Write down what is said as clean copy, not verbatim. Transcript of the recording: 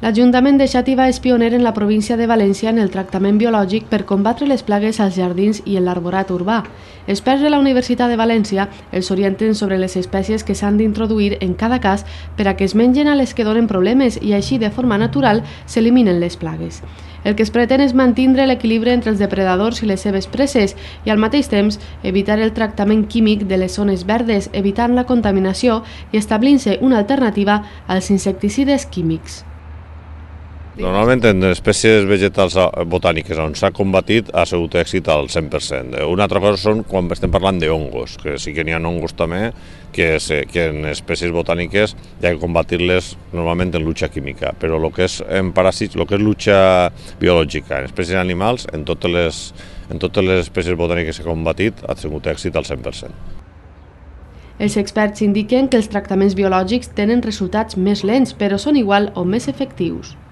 L'Ajuntament de Xàtiva és pioner en la província de València en el tractament biològic per combatre les plagues als jardins i en l'arborat urbà. Experts de la Universitat de València els orienten sobre les espècies que s'han d'introduir en cada cas per a que es mengen a les que donen problemes i així de forma natural s'eliminen les plagues. El que es pretén és mantenir l'equilibri entre els depredadors i les seves preses i al mateix temps evitar el tractament químic de les zones verdes, evitant la contaminació i establint-se una alternativa als insecticides químics. Normalment en espècies vegetals botàniques on s'ha combatit ha sigut èxit al 100%. Una altra cosa són quan estem parlant de hongos, que sí que n'hi ha hongos també, que en espècies botàniques hi ha que combatir-les normalment en lucha química, però el que és en paràsits, el que és lucha biològica en espècies animals, en totes les espècies botàniques que s'ha combatit ha sigut èxit al 100%. Els experts indiquen que els tractaments biològics tenen resultats més lents, però són igual o més efectius.